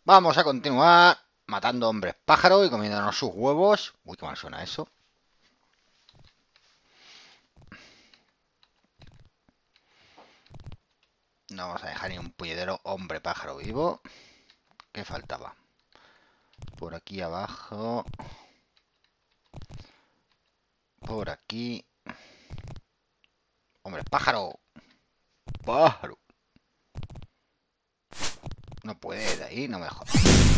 Vamos a continuar matando hombres pájaros y comiéndonos sus huevos. Uy, qué mal suena eso. No vamos a dejar ni un puñetero hombre pájaro vivo. ¿Qué faltaba? Por aquí abajo. Por aquí. Hombre pájaro. Pájaro. No puede de ahí, no me jodas.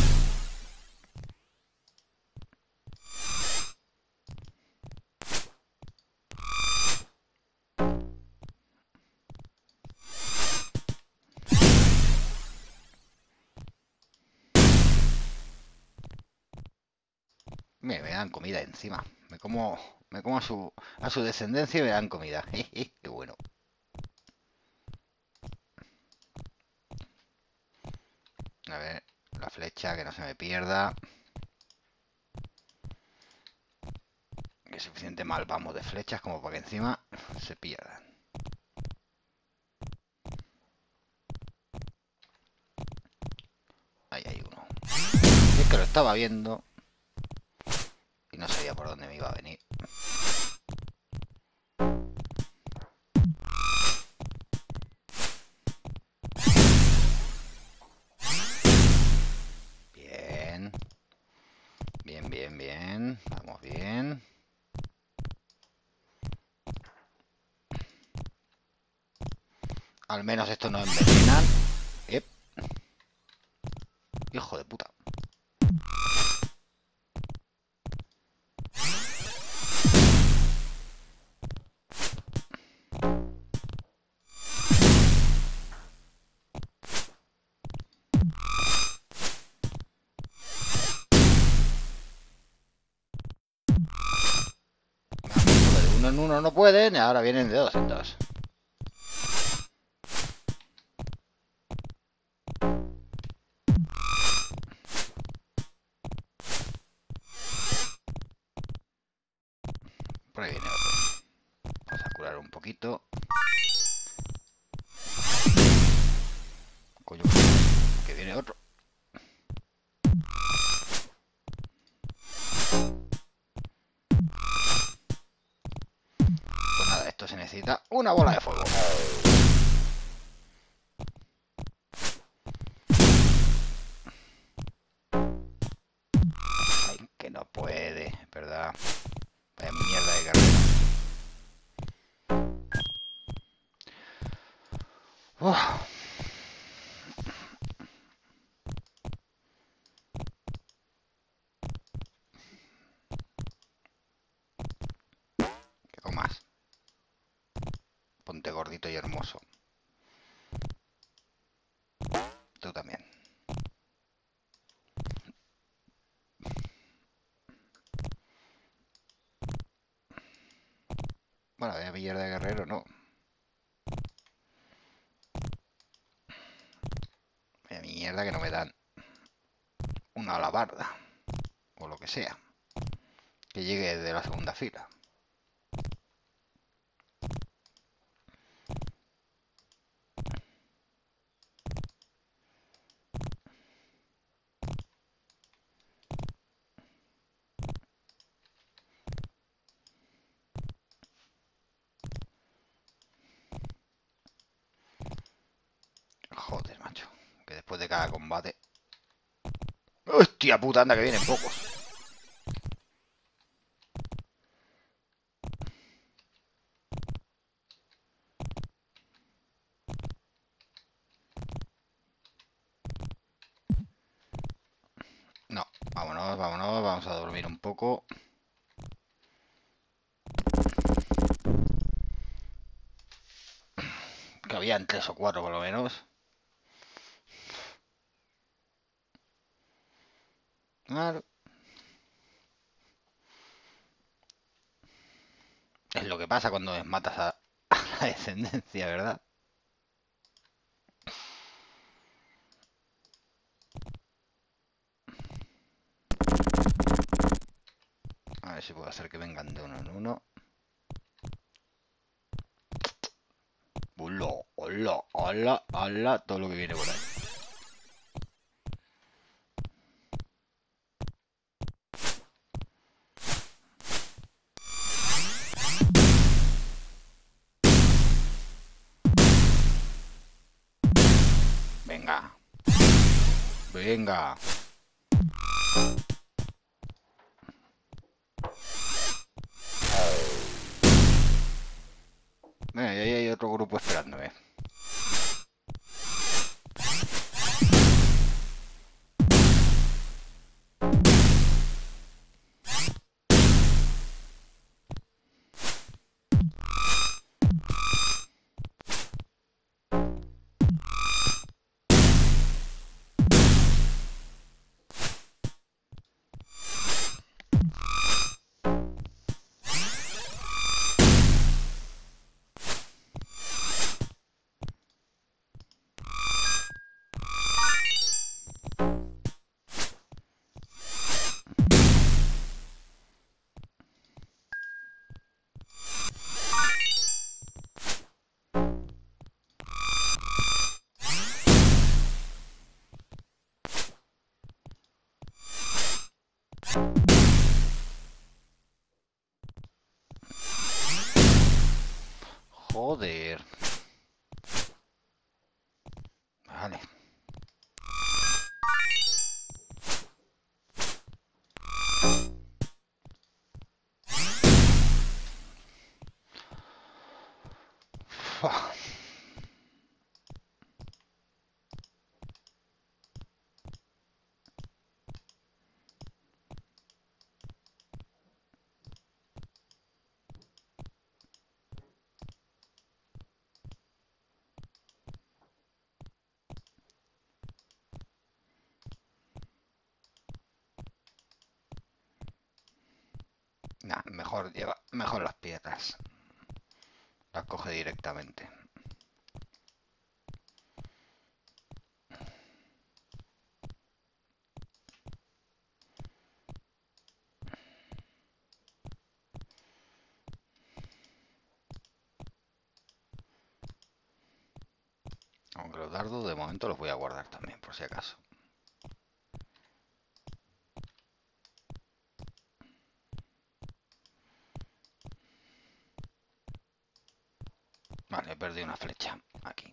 Me dan comida encima. Me como a su descendencia y me dan comida. Qué bueno. A ver, la flecha, que no se me pierda. Que suficiente mal vamos de flechas como para que encima se pierdan. Ahí hay uno. Es que lo estaba viendo y no sabía por dónde me iba a venir. Bien. Bien, bien, bien. Vamos bien. Al menos estos no envenenan. ¡Ep! Hijo de puta. De uno en uno no pueden y ahora vienen de dos en dos. Por ahí viene otro. Vamos a curar un poquito. Coño, que viene otro. Pues nada, esto se necesita una bola de fuego. Ay, que no puede, ¿verdad? Vaya mierda de carrera. Uf. Que comas. Ponte gordito y hermoso. Tú también. Bueno, vaya mierda de guerrero, no. Vaya mierda que no me dan una alabarda. O lo que sea. Que llegue de la segunda fila. Joder, macho. Que después de cada combate... ¡Hostia puta, anda que vienen pocos! No, vámonos, vámonos, vamos a dormir un poco. Que habían 3 o 4 por lo menos. Claro. Es lo que pasa cuando matas a la descendencia, ¿verdad? A ver si puedo hacer que vengan de uno en uno. Hola, hola, hola, hola, todo lo que viene por ahí. Venga. Venga. Mira, y ahí hay otro grupo esperándome. Joder. Vale. Fua. Nah, mejor las piedras. Las coge directamente. Aunque los dardos de momento los voy a guardar también, por si acaso. Vale, he perdido una flecha aquí.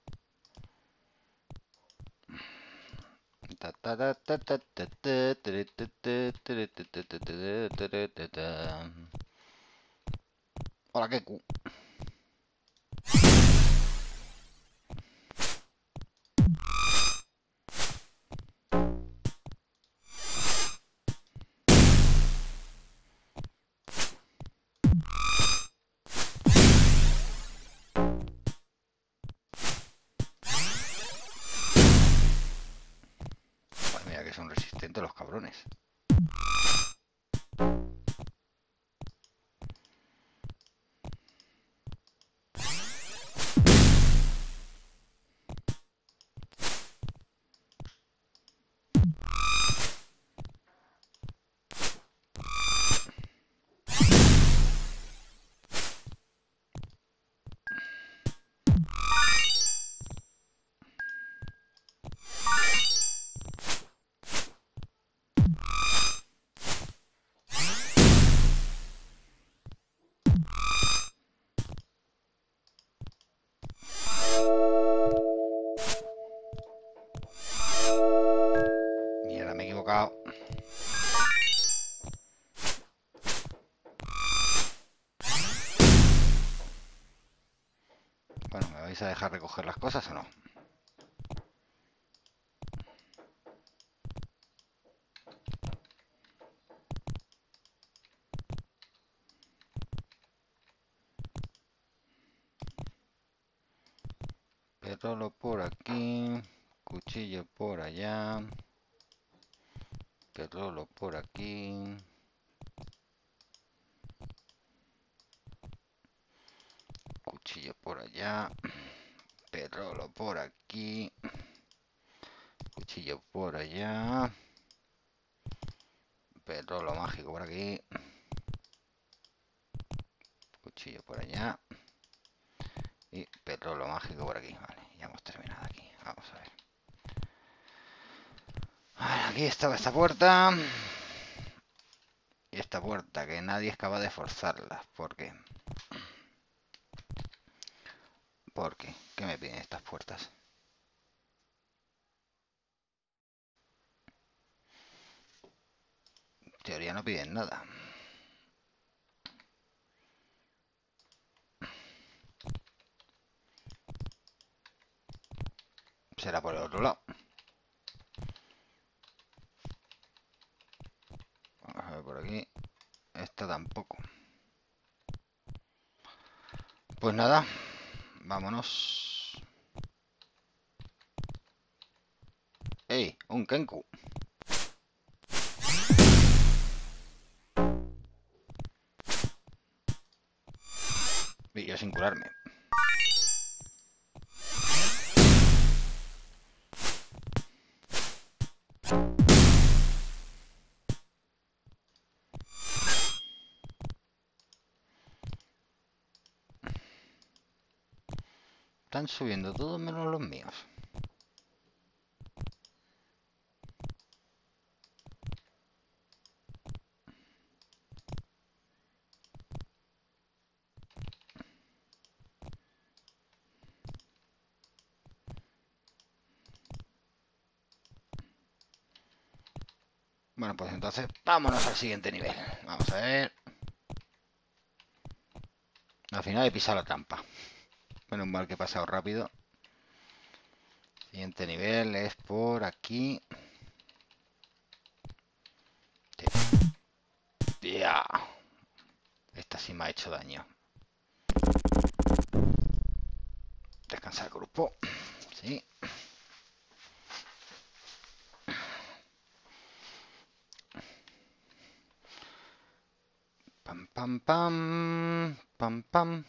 Hola, Keku. Pues mira que son resistentes los cabrones. Mierda, me he equivocado. Bueno, ¿me vais a dejar recoger las cosas o no? Petróleo por aquí, cuchillo por allá, petróleo por aquí, cuchillo por allá, petróleo por aquí, cuchillo por allá, petróleo mágico por aquí, cuchillo por allá y petróleo mágico por aquí. Vale, ya hemos terminado aquí. Vamos a ver. Vale, aquí estaba esta puerta. Y esta puerta que nadie es capaz de forzarla. ¿Por qué? ¿Por qué? ¿Qué me piden estas puertas? ya no piden nada. Será por el otro lado. Vamos a ver por aquí. Esta tampoco. Pues nada, vámonos. ¡Ey! ¡Un Kenku! Y yo sin curarme. Están subiendo todos menos los míos. Bueno, pues entonces vámonos al siguiente nivel. Vamos a ver. Al final he pisado la trampa. Menos mal que he pasado rápido. Siguiente nivel es por aquí. Ya. Esta sí me ha hecho daño. Descansar grupo. Sí. Pam, pam, pam. Pam, pam.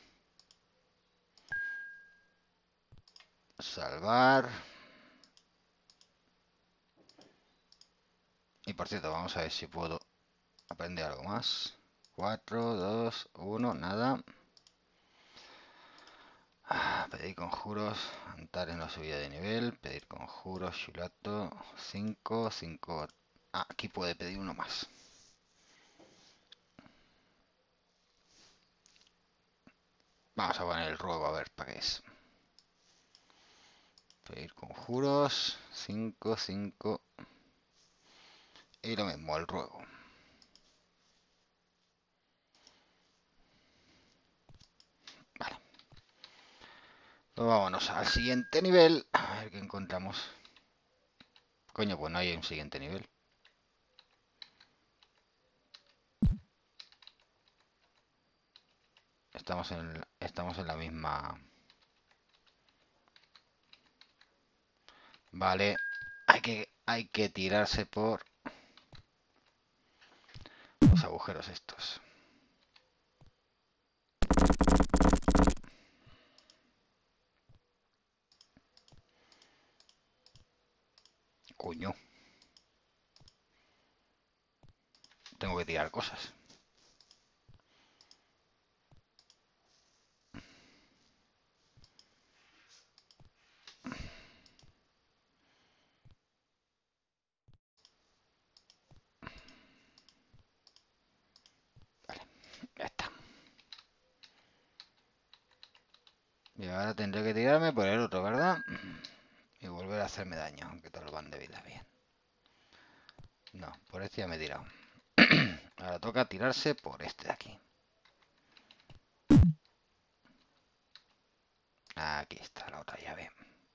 Salvar. Y por cierto, vamos a ver si puedo aprender algo más. 4, 2, 1, nada. Pedir conjuros, entrar en la subida de nivel, pedir conjuros, Shulato, 5, 5. Aquí puede pedir uno más. Vamos a poner el ruego a ver para qué es. Pedir conjuros, 5, 5. Y lo mismo, el ruego. Vale. Pues vámonos al siguiente nivel. A ver qué encontramos. Coño, pues no hay un siguiente nivel. Estamos en la misma. Vale. Hay que tirarse por los agujeros estos. Coño. Tengo que tirar cosas. Vale, ya está. Y ahora tendré que tirarme por el otro, ¿verdad? Y volver a hacerme daño, aunque te lo van de vida bien. No, por este ya me he tirado. Ahora toca tirarse por este de aquí. Aquí está la otra llave.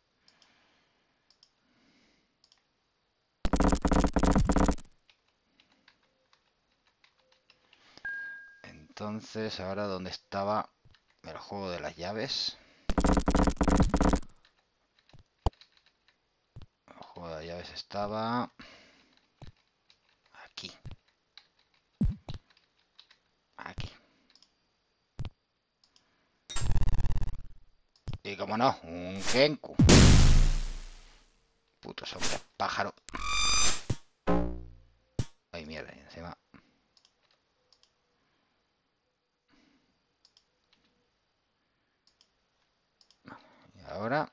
Entonces, ahora ¿dónde estaba el juego de las llaves? El juego de las llaves estaba aquí. Aquí. Y como no, un Kenku. Putos hombres pájaro. Ay, mierda, y encima. Y ahora.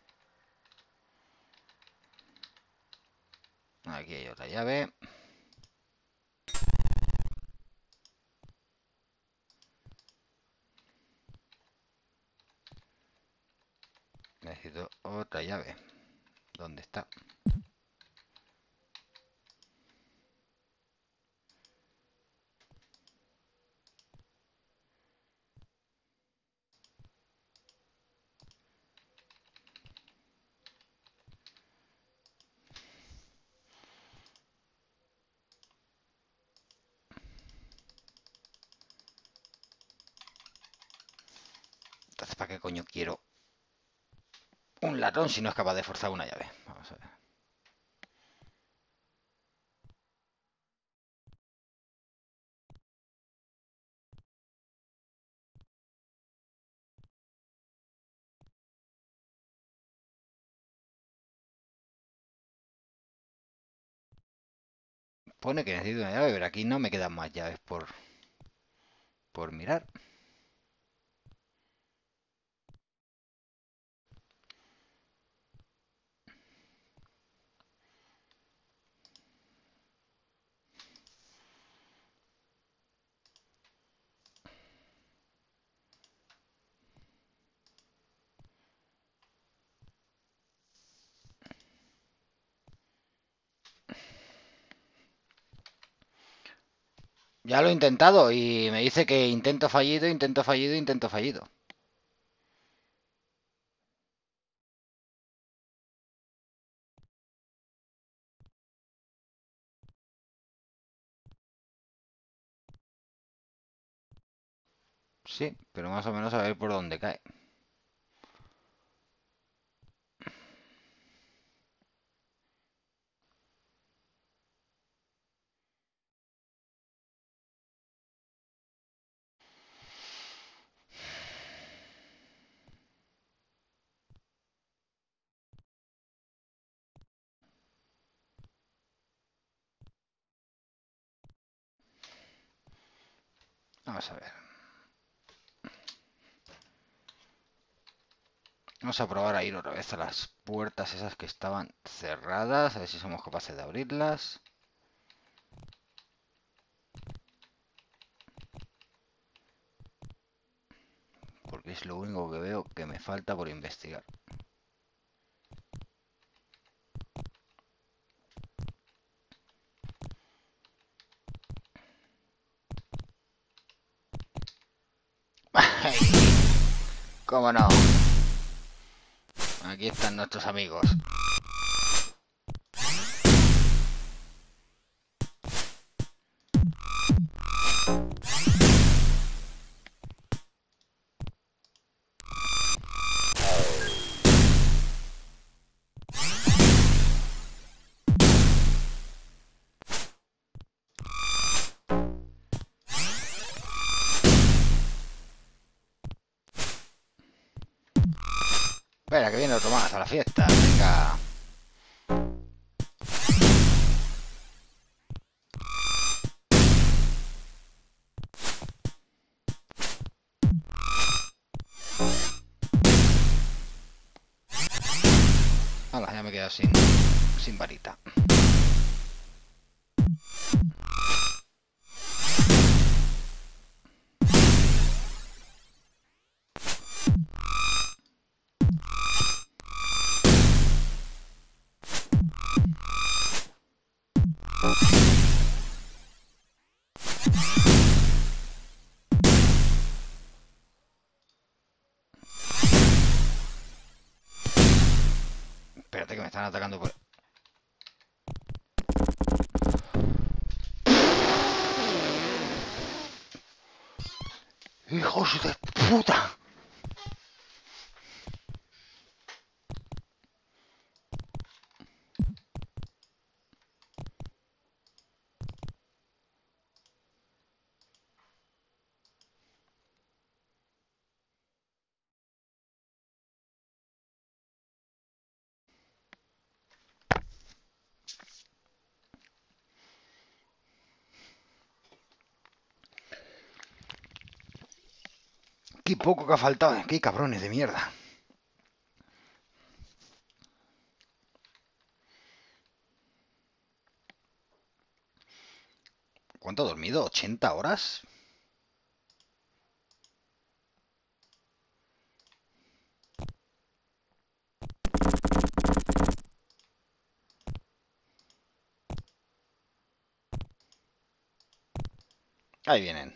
Aquí hay otra llave. Necesito otra llave. ¿Dónde está? ¿Para qué coño quiero un ladrón si no es capaz de forzar una llave? Vamos a ver. Pone que necesito una llave, pero aquí no me quedan más llaves por mirar. Ya lo he intentado y me dice que intento fallido, intento fallido, intento fallido. Sí, pero más o menos a ver por dónde cae. Vamos a ver. Vamos a probar a ir otra vez a las puertas esas que estaban cerradas. A ver si somos capaces de abrirlas. Porque es lo único que veo que me falta por investigar. ¿Cómo no? Aquí están nuestros amigos. Espera, que viene otro más a la fiesta. Venga. Hala, ya me he quedado sin varita. Espérate que me están atacando por... ¡Hijos de puta! ¡Qué poco que ha faltado! ¡Qué cabrones de mierda! ¿Cuánto he dormido? ¿80 horas? Ahí vienen.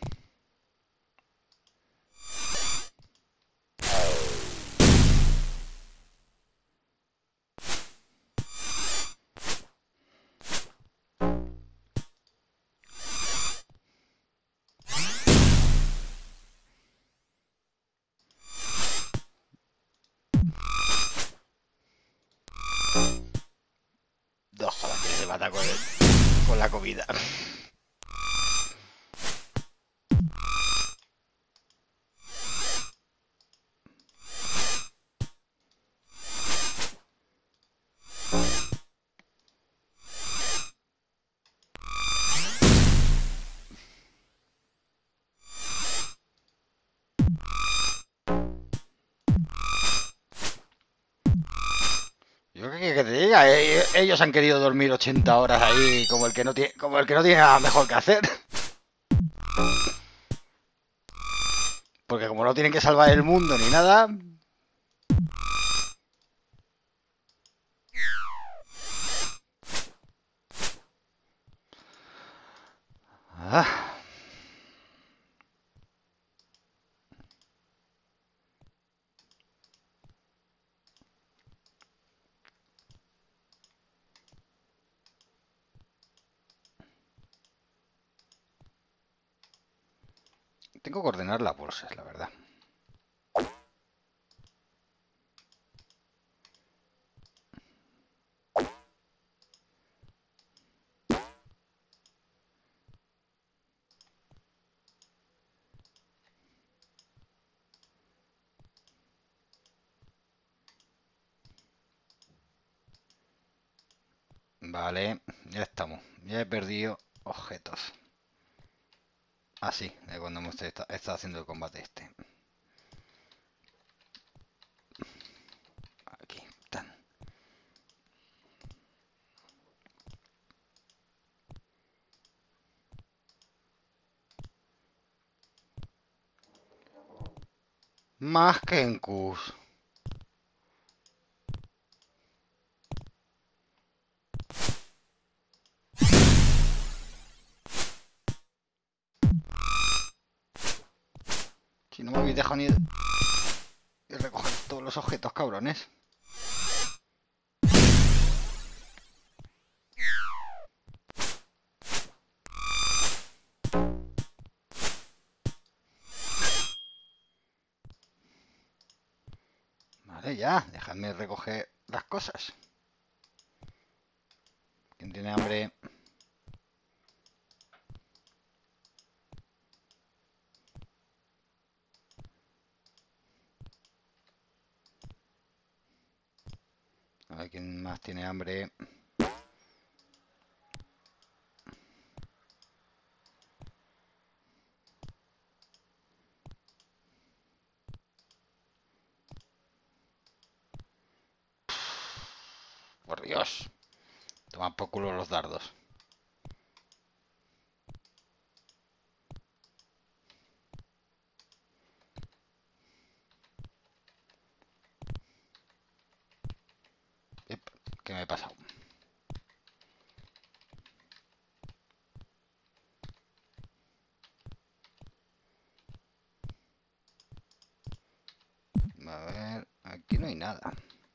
mata con la comida. Yo qué que te diga, ellos han querido dormir 80 horas ahí como el que no tiene, nada mejor que hacer. Porque como no tienen que salvar el mundo ni nada. Ah. Tengo que ordenar las bolsas, la verdad. Vale, ya estamos. Ya he perdido objetos. Así, de cuando hemos estado haciendo el combate este. Aquí están. Más que en Cus. Si no me habéis dejado ni de recoger todos los objetos, cabrones. Vale, ya, dejadme recoger las cosas. ¿Quién tiene hambre? A ver quién más tiene hambre. Por Dios. Toman por culo los dardos. ¿Qué me he pasado? A ver, aquí no hay nada.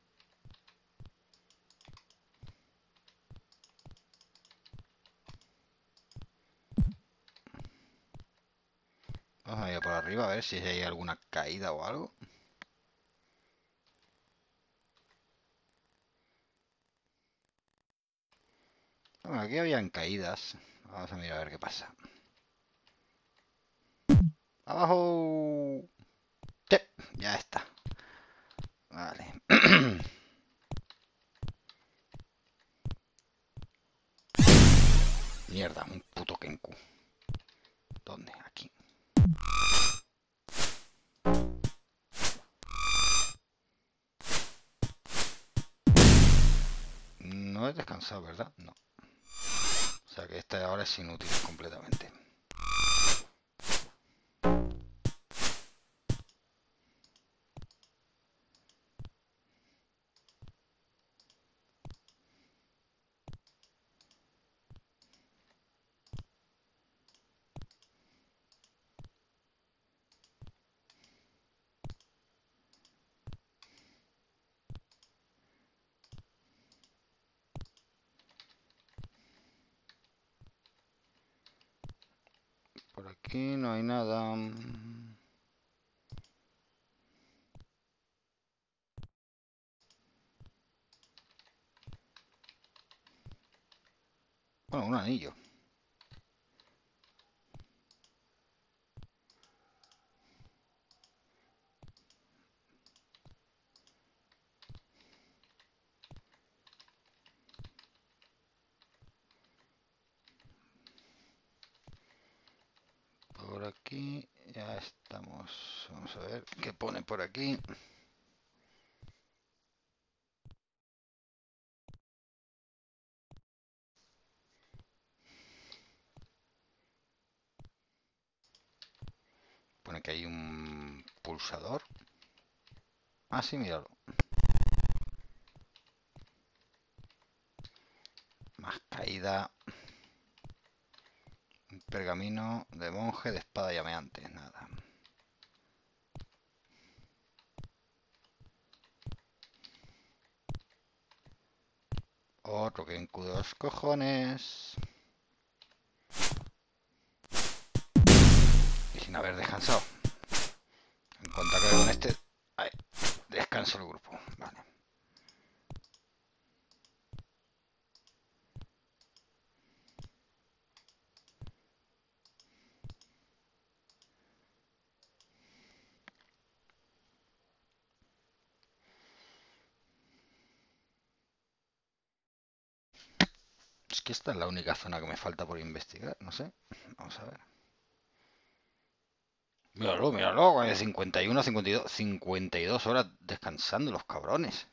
Vamos a ir por arriba a ver si hay alguna caída o algo. Bueno, aquí habían caídas. Vamos a mirar a ver qué pasa. ¡Abajo! Sí, ya está. Vale. Mierda, un puto Kenku. ¿Dónde? Aquí. No he descansado, ¿verdad? No. O sea que esta ahora es inútil completamente. Por aquí no hay nada. Bueno, un anillo. Por aquí ya estamos. Vamos a ver qué pone por aquí. Pone que hay un pulsador. Ah, sí, míralo. Más caída. Un pergamino de monje de espada llameante. Nada. Otro que encude los cojones. Y sin haber descansado. En cuanto acabe con este... Ahí, descanso el grupo. Vale. Es que esta es la única zona que me falta por investigar. No sé. Vamos a ver. Míralo, míralo. 51, 52, 52 horas descansando los cabrones.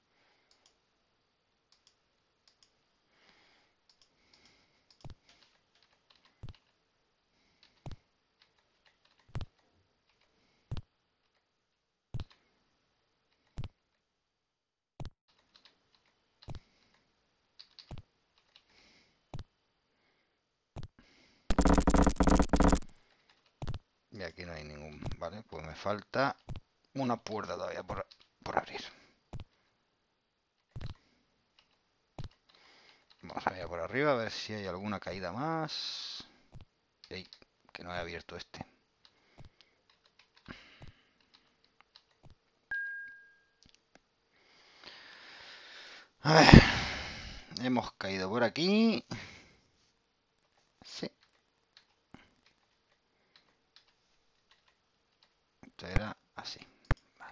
Y aquí no hay ningún... Vale, pues me falta una puerta todavía por abrir. Vamos a mirar por arriba a ver si hay alguna caída más. Ey, que no he abierto este. A ver, hemos caído por aquí. Sí. Esto era así. Vale.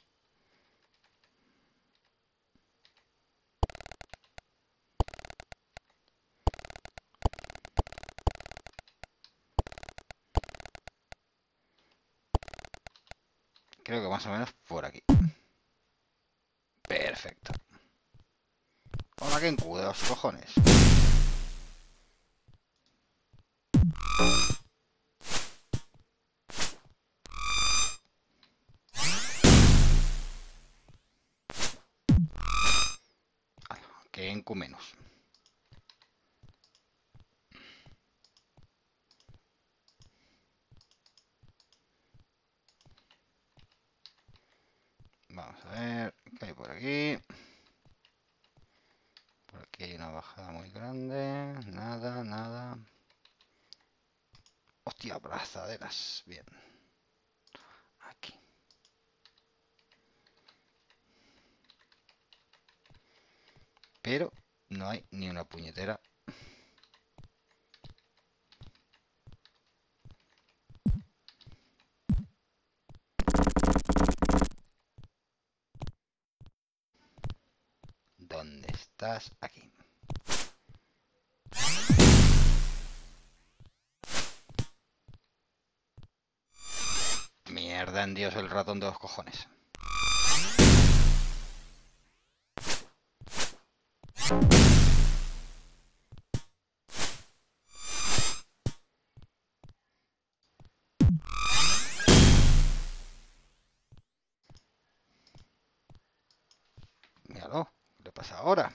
Creo que más o menos por aquí. Perfecto. Hola, que encude los cojones. Que encu menos. Vamos a ver qué hay por aquí. Por aquí hay una bajada muy grande. Nada, nada. Hostia, abrazaderas. Bien. Aquí. Pero no hay ni una puñetera. ¿Dónde estás? Aquí. Mierda en Dios el ratón de los cojones. Míralo. ¿Qué le pasa ahora?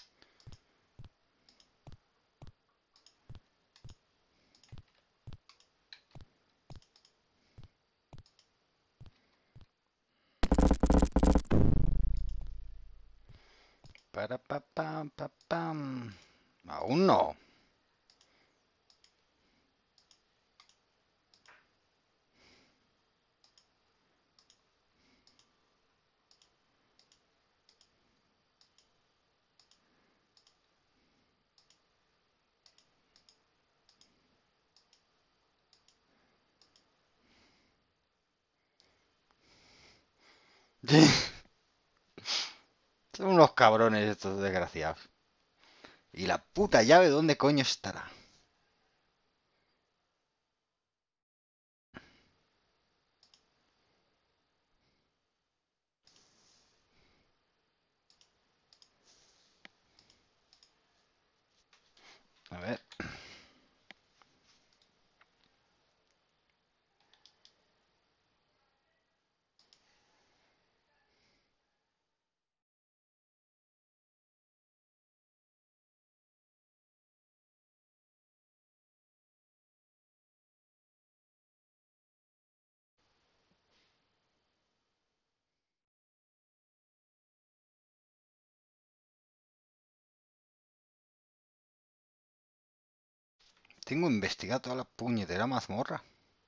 Para pa pam pa pam. Aún no. Son unos cabrones estos desgraciados. ¿Y la puta llave dónde coño estará? A ver. Tengo investigado toda la puñetera mazmorra.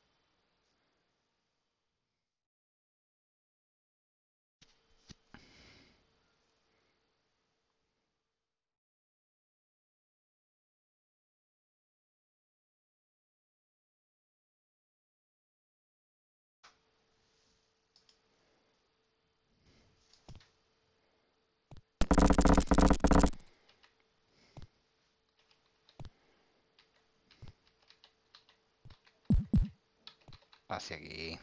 Hacia aquí.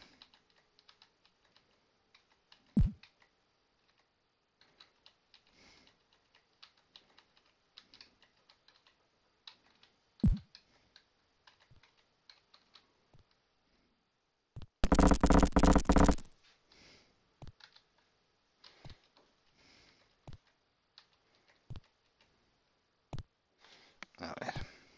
A ver.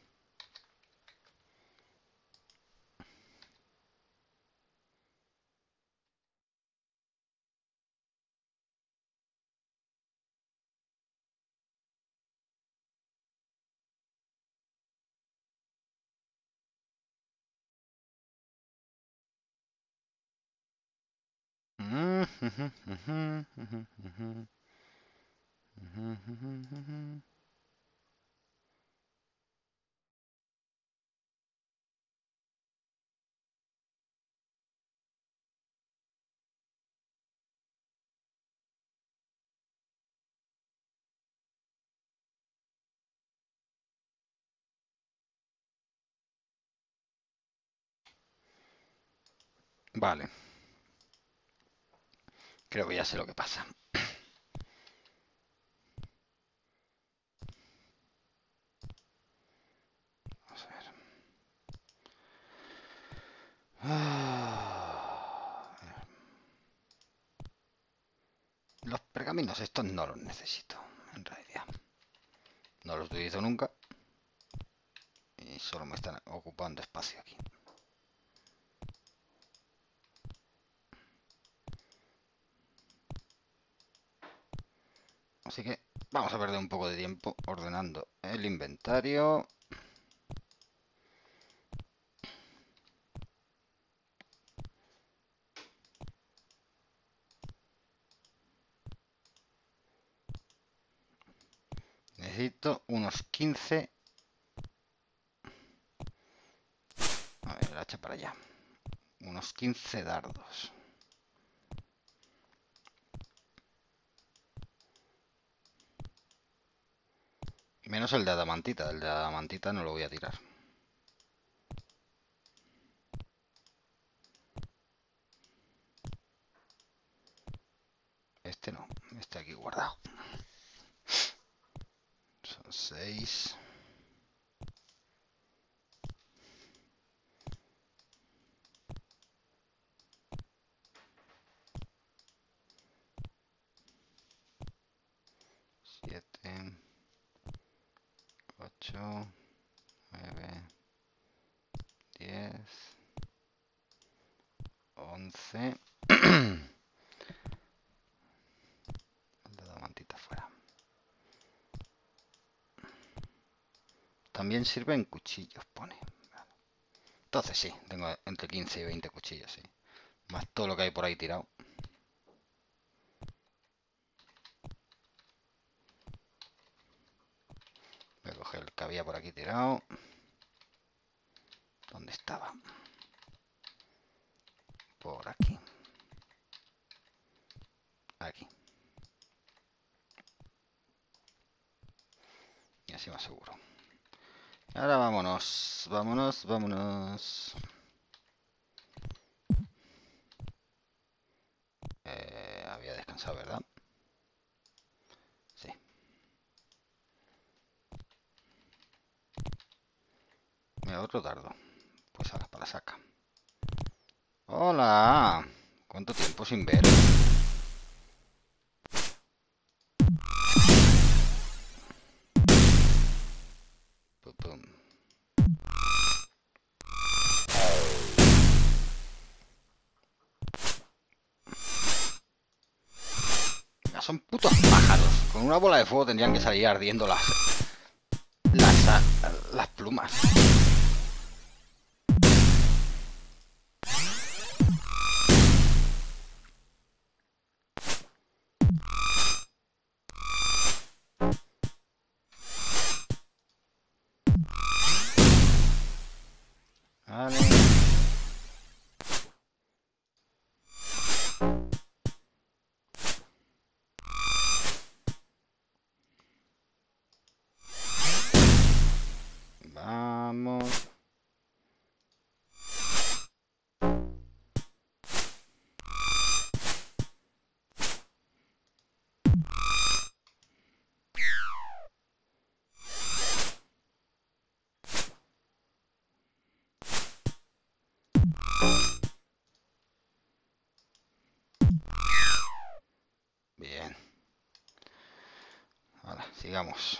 Vale. Creo que ya sé lo que pasa. Vamos a ver. Los pergaminos estos no los necesito, en realidad. No los utilizo nunca. Y solo me están ocupando espacio aquí. Así que vamos a perder un poco de tiempo ordenando el inventario. Necesito unos 15. A ver, el hacha para allá. Unos 15 dardos. Menos el de adamantita. El de adamantita no lo voy a tirar. Este no. Este aquí guardado. Son 6. Siete. 8. 9. 10. 11. El de adamantita fuera. También sirven cuchillos, pone. Entonces sí, tengo entre 15 y 20 cuchillos, sí. Más todo lo que hay por ahí tirado. Voy a coger el que había por aquí tirado. ¿Dónde estaba? Por aquí. Aquí. Y así más seguro. Ahora vámonos, vámonos, vámonos. Había descansado, ¿verdad? Sí. Mira, otro dardo. Pues ahora para la saca. ¡Hola! ¿Cuánto tiempo sin ver? Pum, pum. Ya son putos pájaros. Con una bola de fuego tendrían que salir ardiendo las plumas. Vale. Vamos. Bien. Ahora, sigamos.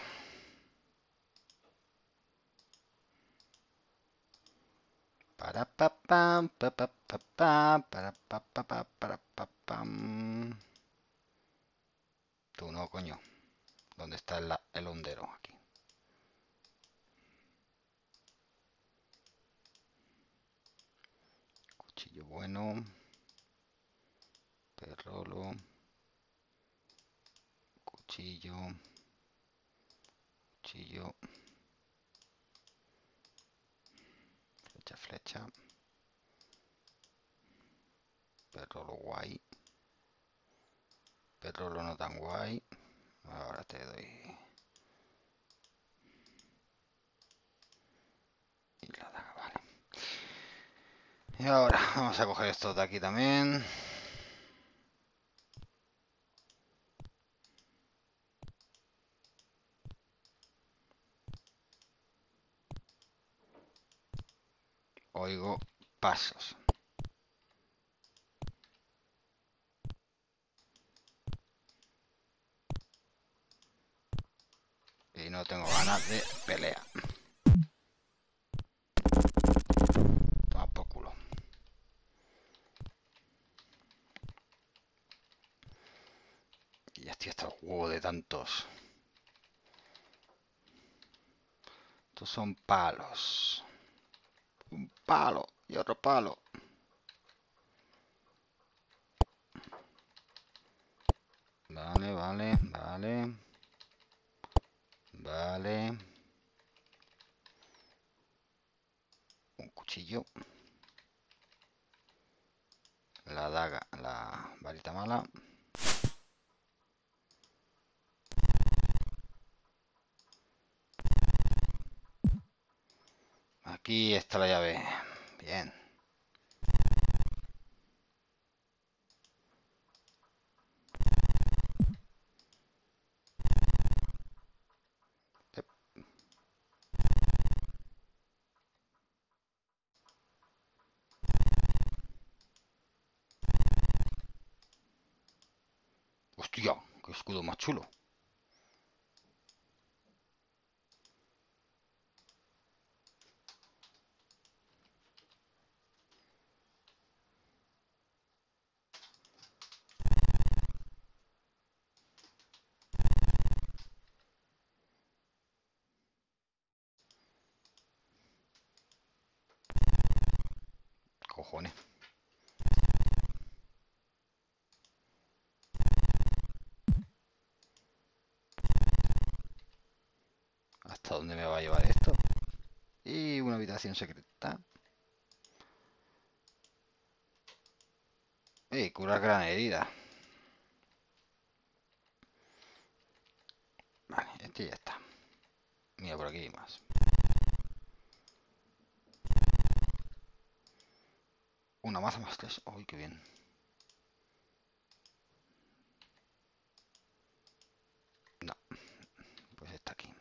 Para pa pam, pa pa pa pa, para pa pa pa, para pa pam. Tú no, coño. ¿Dónde está el hondero? Aquí. Cuchillo bueno. Perrolo. Cuchillo. Cuchillo. Flecha, flecha. Perrolo guay. Perrolo no tan guay. Ahora te doy. Y la daga, vale. Y ahora vamos a coger estos de aquí también. Oigo pasos. Y no tengo ganas de pelea. Toma por culo. Y ya estoy hasta el huevo de tantos. Estos son palos. Un palo y otro palo. Vale, vale, vale. Vale. Un cuchillo. La daga, la varita mala. Aquí está la llave. Bien. Hostia, qué escudo más chulo. Cojones. ¿Hasta dónde me va a llevar esto? Y una habitación secreta. Y curar gran herida. este y ya está. Mira, por aquí hay más. Una maza más 3. Uy, qué bien. No, pues está aquí.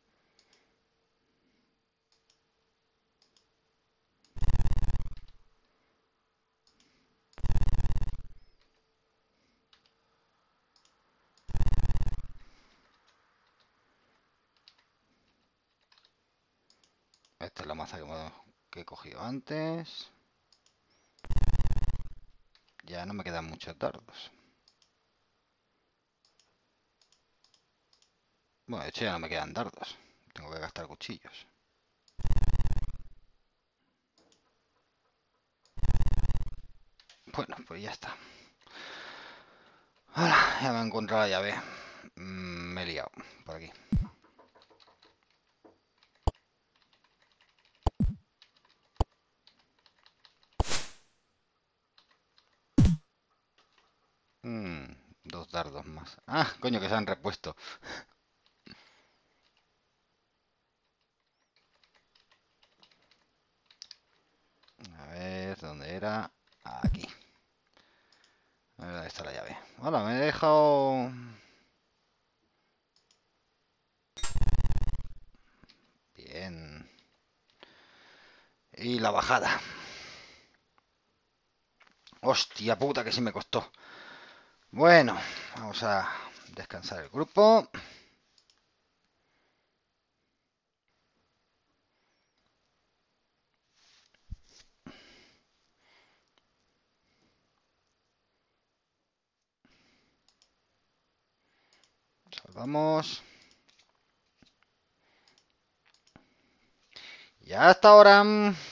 Esta es la maza que he cogido antes. Ya no me quedan muchos dardos. Bueno, de hecho ya no me quedan dardos. Tengo que gastar cuchillos. Bueno, pues ya está. Ahora, ya me he encontrado la llave. Me he liado por aquí. Dos dardos más. Ah, coño, que se han repuesto. A ver, ¿dónde era? Aquí. A ver, ¿dónde está la llave? Hola, me he dejado... Bien. Y la bajada. Hostia puta, que sí me costó. Bueno, vamos a descansar el grupo. Salvamos. Y hasta ahora.